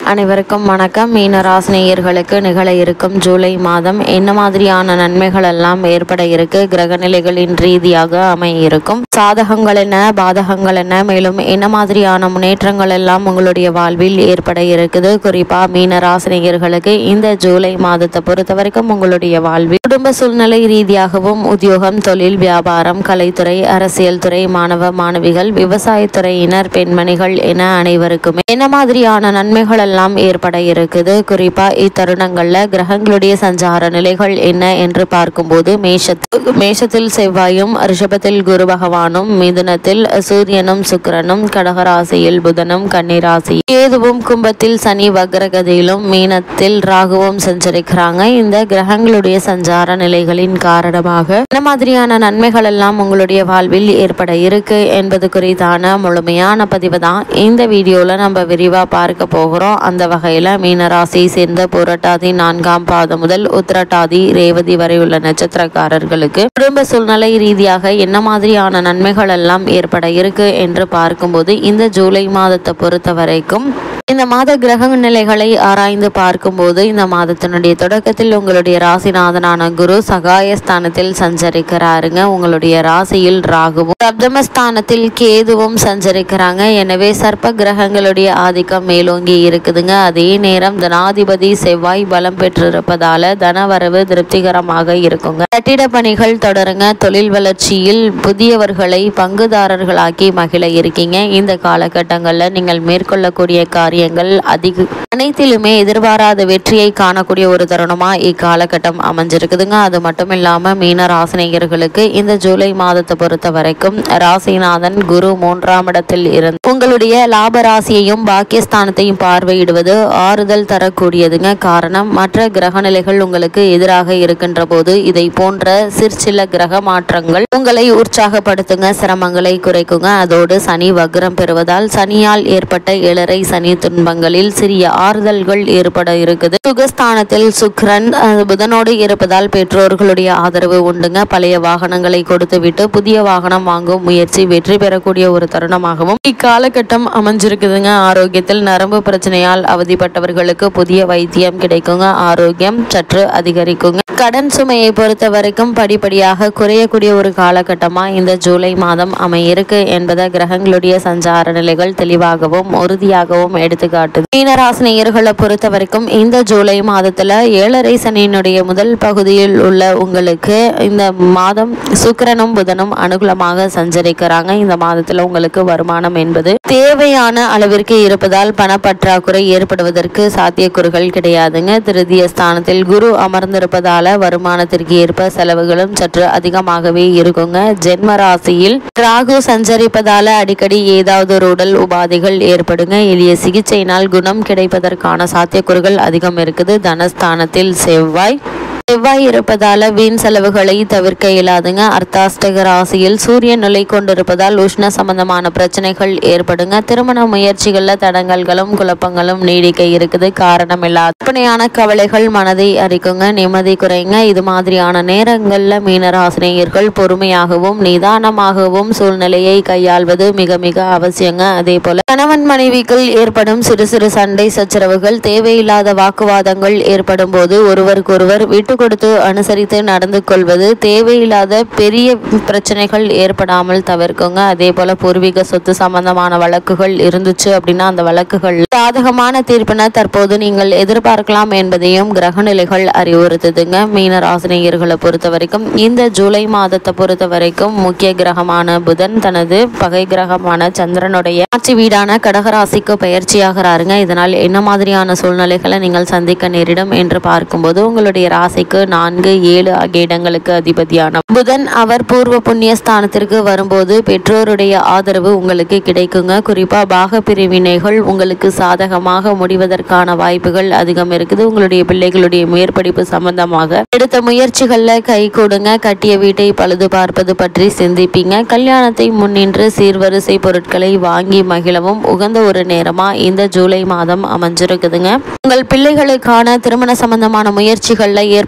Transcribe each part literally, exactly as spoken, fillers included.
அனைவருக்கும் வணக்கம். மீன ராசினியர்களுக்கு நிகழ இருக்கும் ஜூலை மாதம் என்ன மாதிரியான நன்மைகள் எல்லாம் ஏற்பட இருக்கு, கிரக நிலைகளின் ரீதியாக அமைய இருக்கும், சாதகங்கள் என்ன, பாதகங்கள் என்ன, மேலும் என்ன மாதிரியான முன்னேற்றங்கள் எல்லாம் உங்களுடைய வாழ்வில் ஏற்பட இருக்குது. குறிப்பா மீன ராசினியர்களுக்கு இந்த ஜூலை மாதத்தை பொறுத்த வரைக்கும் உங்களுடைய வாழ்வில் குடும்ப சூழ்நிலை ரீதியாகவும், உத்தியோகம், தொழில், வியாபாரம், கலைத்துறை, அரசியல் துறை, மாணவ மாணவிகள், விவசாயத்துறையினர், பெண்மணிகள் என அனைவருக்குமே என்ன மாதிரியான நன்மைகள் எல்லாம் ஏற்பட இருக்குது. குறிப்பா இத்தருணங்கள்ல கிரகங்களுடைய சஞ்சார நிலைகள் என்ன என்று பார்க்கும்போது மேஷத்தில் மேஷத்தில் செவ்வாயும், ரிஷபத்தில் குரு பகவானும், மிதுனத்தில் சூரியனும் சுக்கிரனும், கடகராசியில் புதனும், கன்னிராசி கேதுவும், கும்பத்தில் சனி வக்ரகதியிலும், மீனத்தில் ராகுவும் சஞ்சரிக்கிறாங்க. இந்த கிரகங்களுடைய சஞ்சார நிலைகளின் காரணமாக என்ன மாதிரியான நன்மைகள் எல்லாம் உங்களுடைய வாழ்வில் ஏற்பட இருக்கு என்பது குறித்தான முழுமையான பதிவு தான் இந்த வீடியோல நம்ம விரிவா பார்க்க போகிறோம். அந்த வகையில மீனராசியை சேர்ந்த புரட்டாதி நான்காம் பாதம் முதல் உத்திரட்டாதி ரேவதி வரை உள்ள நட்சத்திரக்காரர்களுக்கு குடும்ப சூழ்நிலை ரீதியாக என்ன மாதிரியான நன்மைகள் எல்லாம் ஏற்பட இருக்கு என்று பார்க்கும்போது இந்த ஜூலை மாதத்தை பொறுத்த வரைக்கும் இந்த மாத கிரக நிலைகளை ஆராய்ந்து பார்க்கும்போது இந்த மாதத்தினுடைய தொடக்கத்தில் உங்களுடைய ராசிநாதனான குரு சகாயஸ்தானத்தில் சஞ்சரிக்கிறாருங்க. உங்களுடைய ராசியில் ராகுவும், சப்தமஸ்தானத்தில் கேதுவும் சஞ்சரிக்கிறாங்க. எனவே சர்ப்ப கிரகங்களுடைய ஆதிக்கம் மேலோங்கி இருக்குதுங்க. அதே நேரம் தனாதிபதி செவ்வாய் பலம் பெற்றிருப்பதால தனவரவு திருப்திகரமாக இருக்குங்க. கட்டிட பணிகள் தொடருங்க. தொழில் வளர்ச்சியில் புதியவர்களை பங்குதாரர்களாக்கி மகிழ இருக்கீங்க. இந்த காலகட்டங்களில் நீங்கள் மேற்கொள்ளக்கூடிய காரியங்கள் அதிக அனைத்திலுமே எதிர்பாராத வெற்றியை காணக்கூடிய ஒரு தருணமா இக்காலகட்டம் அமைஞ்சிருக்குதுங்க. அது மட்டும் இல்லாம மீன ராசினியர்களுக்கு இந்த ஜூலை மாதத்தை பொறுத்த வரைக்கும் ராசிநாதன் குரு மூன்றாம் இடத்தில் இருந்து உங்களுடைய லாப ராசியையும் பாக்கியஸ்தானத்தையும் பார்வையிடுவது ஆறுதல் தரக்கூடியதுங்க. காரணம், மற்ற கிரக நிலைகள் உங்களுக்கு எதிராக இருக்கின்ற போது இதை போன்ற சிற்சில கிரக மாற்றங்கள் உங்களை உற்சாகப்படுத்துங்க, சிரமங்களை குறைக்குங்க. அதோடு சனி வக்ரம் பெறுவதால் சனியால் ஏற்பட்ட ஏழரை சனி துன்பங்களில் சிறிய ஆறுதல்கள் ஏற்பட இருக்குது. சுகஸ்தானத்தில் சுக்கிரன் புதனோடு இருப்பதால் பெற்றோர்களுடைய ஆதரவு உண்டுங்க. பழைய வாகனங்களை கொடுத்துவிட்டு புதிய வாகனம் வாங்கும் முயற்சி வெற்றி பெறக்கூடிய ஒரு தருணமாகவும் இக்காலகட்டம் அமைஞ்சிருக்குதுங்க. ஆரோக்கியத்தில் நரம்பு பிரச்சனையால் அவதிப்பட்டவர்களுக்கு புதிய வைத்தியம் கிடைக்குங்க. ஆரோக்கியம் சற்று அதிகரிக்குங்க. கடன் சுமையை பொறுத்த வரைக்கும் படிப்படியாக குறையக்கூடிய ஒரு காலகட்டமா இந்த ஜூலை மாதம் அமையிருக்கு என்பதை கிரகங்களுடைய சஞ்சார நிலைகள் தெளிவாகவும் உறுதியாகவும் எடுத்துக்காட்டுது. மீனராசினியர்களை பொறுத்த வரைக்கும் இந்த ஜூலை மாதத்துல ஏழரை சனியினுடைய முதல் பகுதியில் உள்ள உங்களுக்கு இந்த மாதம் சுக்கிரனும் புதனும் அனுகூலமாக சஞ்சரிக்கிறாங்க. இந்த மாதத்துல உங்களுக்கு வருமானம் என்பது தேவையான அளவிற்கு இருப்பதால் பணப்பற்றாக்குறை ஏற்படுவதற்கு சாத்தியக்கூறுகள் கிடையாதுங்க. திருதிய ஸ்தானத்தில் குரு அமர்ந்திருப்பதால வருமானத்திற்கு ஏற்ப செலவுகளும் சற்று அதிகமாகவே இருக்குங்க. ஜென்ம ராசியில் ராகு சஞ்சரிப்பதால அடிக்கடி ஏதாவது ஒரு உடல் உபாதைகள் ஏற்படுங்க. எளிய சிகிச்சையினால் குணம் கிடைப்பதற்கான சாத்தியக்கூறுகள் அதிகம் இருக்குது. தனஸ்தானத்தில் செவ்வாய் செவ்வாய் இருப்பதால வீண் செலவுகளை தவிர்க்க இயலாதுங்க. அர்த்தாஷ்டக ராசியில் சூரியன் நிலை கொண்டிருப்பதால் உஷ்ண சம்பந்தமான பிரச்சனைகள் ஏற்படுங்க. திருமண முயற்சிகள்ல தடங்கல்களும் குழப்பங்களும் நீடிக்க இருக்குது. காரணம் இல்லாத கற்பனையான கவலைகள் மனதை அரிக்குங்க, நிம்மதி குறைங்க. இது மாதிரியான நேரங்கள்ல மீனராசினியர்கள் பொறுமையாகவும் நிதானமாகவும் சூழ்நிலையை கையாள்வது மிக மிக அவசியங்க. அதே போல கணவன் மனைவிக்குள் ஏற்படும் சிறு சிறு சண்டை சச்சரவுகள், தேவையில்லாத வாக்குவாதங்கள் ஏற்படும் போது ஒருவருக்கொருவர் விட்டு கொடுத்து அனுசரித்து நடந்து கொள்வது தேவையில்லாத பெரிய பிரச்சனைகள் ஏற்படாமல் தவிர்க்குங்க. அதே போல பூர்வீக சொத்து சம்பந்தமான வழக்குகள் இருந்துச்சு அப்படின்னா அந்த வழக்குகள் சாதகமான தீர்ப்பினை தற்போது நீங்கள் எதிர்பார்க்கலாம் என்பதையும் கிரக நிலைகள் அறிவுறுத்துதுங்க. மீன ராசினியர்களை பொறுத்த வரைக்கும் இந்த ஜூலை மாதத்தை பொறுத்த வரைக்கும் முக்கிய கிரகமான புதன் தனது பகை கிரகமான சந்திரனுடைய ஆட்சி வீடான கடகராசிக்கு பயிற்சியாகிறாருங்க. இதனால் என்ன மாதிரியான சூழ்நிலைகளை நீங்கள் சந்திக்க நேரிடும் என்று பார்க்கும்போது உங்களுடைய ராசிக்கு நான்கு ஏழு ஆகிய இடங்களுக்கு அதிபதியான புதன் அவர் பூர்வ புண்ணிய ஸ்தானத்திற்கு வரும்போது பெற்றோருடைய ஆதரவு உங்களுக்கு கிடைக்குங்க. குறிப்பா பாக பிரிவினைகள் உங்களுக்கு சாதகமாக முடிவதற்கான வாய்ப்புகள் அதிகம் இருக்குது. உங்களுடைய பிள்ளைகளுடைய மேற்படிப்பு சம்பந்தமாக எடுத்த முயற்சிகள்ல கை கொடுங்க. கட்டிய வீட்டை பழுது பார்ப்பது பற்றி சிந்திப்பீங்க. கல்யாணத்தை முன்னின்று சீர்வரிசை பொருட்களை வாங்கி மகிழவும் உகந்த ஒரு நேரமா இந்த ஜூலை மாதம் அமைஞ்சிருக்குதுங்க. உங்கள் பிள்ளைகளுக்கான திருமண சம்பந்தமான முயற்சிகள்ல ஏற்ப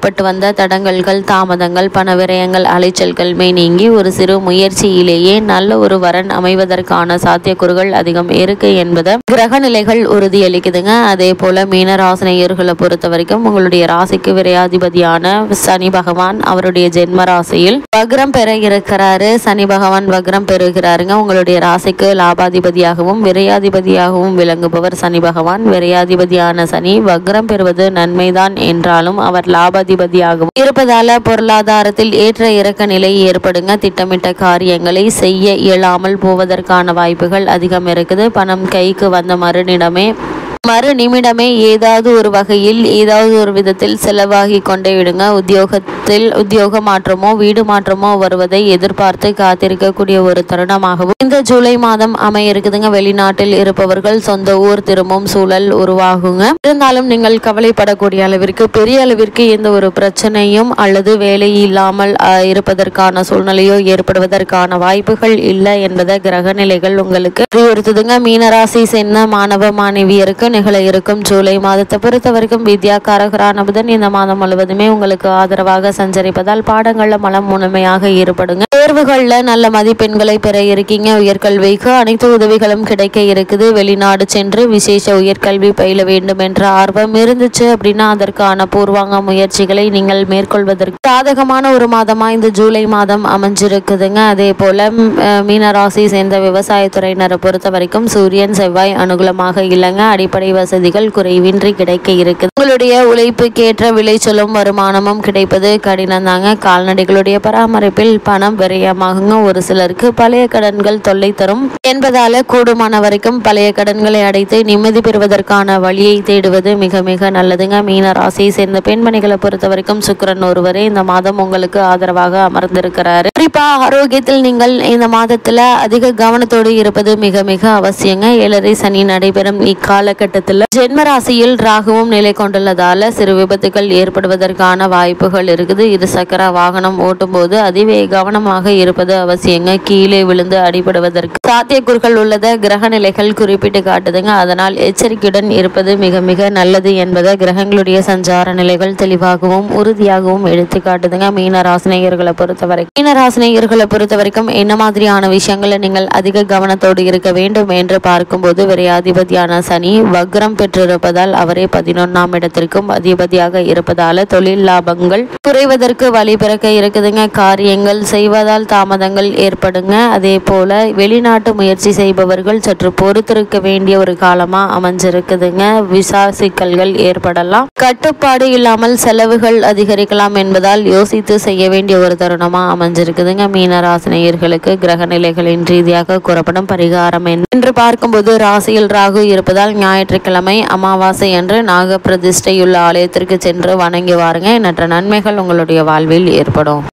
ஏற்பட்டு வந்த தடங்கல்கள், தாமதங்கள், பண விரயங்கள், அலைச்சல்கள் மே நீங்கி ஒரு சிறு முயற்சியிலேயே நல்ல ஒரு வரன் அமைவதற்கான சாத்தியக்கூறுகள் அதிகம் இருக்கு என்பதை கிரக நிலைகள் உறுதியளிக்குதுங்க. அதே போல மீனராசினியர்களை பொறுத்த வரைக்கும் உங்களுடைய ராசிக்கு விரையாதிபதியான சனி பகவான் அவருடைய ஜென்ம ராசியில் வக்ரம் பெற இருக்கிறாரு. சனி பகவான் வக்ரம் பெறுகிறாருங்க. உங்களுடைய ராசிக்கு லாபாதிபதியாகவும் விரையாதிபதியாகவும் விளங்குபவர் சனி பகவான். விரையாதிபதியான சனி வக்ரம் பெறுவது நன்மைதான் என்றாலும் அவர் லாபாதிபதியாகவும் இருப்பதால பொருளாதாரத்தில் ஏற்ற இறக்க நிலை ஏற்படுங்க. திட்டமிட்ட காரியங்களை செய்ய இயலாமல் போவதற்கான வாய்ப்புகள் அதிகம் இருக்குது. பணம் கைக்கு வந்த மறுநிடமே மறு நிமிடமே ஏதாவது ஒரு வகையில் ஏதாவது ஒரு விதத்தில் செலவாகி கொண்டே விடுங்க. உத்தியோகத்தில் உத்தியோக மாற்றமோ வீடு மாற்றமோ வருவதை எதிர்பார்த்து காத்திருக்கக்கூடிய ஒரு தருணமாகவும் இந்த ஜூலை மாதம் அமைய இருக்குதுங்க. வெளிநாட்டில் இருப்பவர்கள் சொந்த ஊர் திரும்பும் சூழல் உருவாகுங்க. இருந்தாலும் நீங்கள் கவலைப்படக்கூடிய அளவிற்கு பெரிய அளவிற்கு எந்த ஒரு பிரச்சனையும் அல்லது வேலை இல்லாமல் இருப்பதற்கான சூழ்நிலையோ ஏற்படுவதற்கான வாய்ப்புகள் இல்லை என்பதை கிரக நிலைகள் உங்களுக்கு அறிவுறுத்துதுங்க. மீனராசி சேர்ந்த மாணவ மாணவியருக்கு நிகழ இருக்கும் ஜூலை மாதத்தை பொறுத்த வரைக்கும் வித்யாகாரகரான புதன் இந்த மாதம் முழுவதுமே உங்களுக்கு ஆதரவாக சஞ்சரிப்பதால் பாடங்கள்ல மனம் முழுமையாக ஈடுபடுங்க. தேர்வுகள்ல நல்ல மதிப்பெண்களை பெற இருக்கீங்க. உயர்கல்விக்கு அனைத்து உதவிகளும் கிடைக்க இருக்குது. வெளிநாடு சென்று விசேஷ உயர்கல்வி பயில வேண்டும் என்ற ஆர்வம் இருந்துச்சு அப்படின்னா அதற்கான பூர்வாங்க முயற்சிகளை நீங்கள் மேற்கொள்வதற்கு சாதகமான ஒரு மாதமா இந்த ஜூலை மாதம் அமைஞ்சிருக்குதுங்க. அதே போல மீனராசி சேர்ந்த விவசாயத்துறையினரை பொறுத்த வரைக்கும் சூரியன் செவ்வாய் அனுகூலமாக இல்லைங்க. அடிப்படை வசதிகள் குறைவின்றி கிடைக்க இருக்குது. உங்களுடைய உழைப்புக்கேற்ற விளைச்சலும் வருமானமும் கிடைப்பது கடினம் தாங்க. கால்நடைகளுடைய பராமரிப்பில் பணம் விரயமாகுங்க. ஒரு சிலருக்கு பழைய கடன்கள் தொல்லை தரும் என்பதால கூடுமான வரைக்கும் பழைய கடன்களை அடைத்து நிம்மதி பெறுவதற்கான வழியை தேடுவது மிக மிக நல்லதுங்க. மீன ராசியை சேர்ந்த பெண்மணிகளை பொறுத்த வரைக்கும் சுக்கிரன் ஒருவரே இந்த மாதம் உங்களுக்கு ஆதரவாக அமர்ந்திருக்கிறாரு. குறிப்பா ஆரோக்கியத்தில் நீங்கள் இந்த மாதத்துல அதிக கவனத்தோடு இருப்பது மிக மிக அவசியங்க. ஏழரை சனி நடைபெறும் இக்காலகட்டத்தில் ஜென்ம ராசியில் ராகுவும் நிலை கொண்டுள்ளதால சிறு விபத்துகள் ஏற்படுவதற்கான வாய்ப்புகள் இருக்குது. இரு சக்கர வாகனம் ஓட்டும் போது அதிவே கவனமாக இருப்பது அவசியங்க. கீழே விழுந்து அடிபடுவதற்கு சாத்தியக்கூறுகள் உள்ளதை கிரக நிலைகள் குறிப்பிட்டு காட்டுதுங்க. அதனால் எச்சரிக்கையுடன் இருப்பது மிக மிக நல்லது என்பதை கிரகங்களுடைய சஞ்சார நிலைகள் தெளிவாகவும் உறுதியாகவும் எடுத்து காட்டுதுங்க. மீன ராசினியர்களை பொறுத்தவரை மீன ராசினியர்களை பொறுத்த வரைக்கும் என்ன மாதிரியான விஷயங்களை நீங்கள் அதிக கவனத்தோடு இருக்க வேண்டும் என்று பார்க்கும்போது விரையாதிபதியான சனி வக்ரம் பெற்றிருப்பதால் அவரே பதினொன்னாம் இடத்திற்கும் அதிபதியாக இருப்பதால தொழில் லாபங்கள் குறைவதற்கு வழி பிறக்க இருக்குதுங்க. காரியங்கள் செய்வதால் தாமதங்கள் ஏற்படுங்க. அதே போல வெளிநாட்டு முயற்சி செய்பவர்கள் சற்று பொறுத்திருக்க வேண்டிய ஒரு காலமா அமைஞ்சிருக்குதுங்க. விசா சிக்கல்கள் ஏற்படலாம். கட்டுப்பாடு இல்லாமல் செலவுகள் அதிகரிக்கலாம் என்பதால் யோசித்து செய்ய வேண்டிய ஒரு தருணமா அமைஞ்சிருக்குதுங்க. மீன ராசினியர்களுக்கு கிரக நிலைகளின் ரீதியாக கூறப்படும் பரிகாரம் என்று பார்க்கும்போது ராசியில் ராகு இருப்பதால் ஞாயிற்றுக்கிழமை அமாவாசை என்று நாக பிரதிஷ்டையுள்ள ஆலயத்திற்கு சென்று வணங்கி வாருங்க. எண்ணற்ற நன்மைகள் உங்களுடைய வாழ்வில் ஏற்படும்.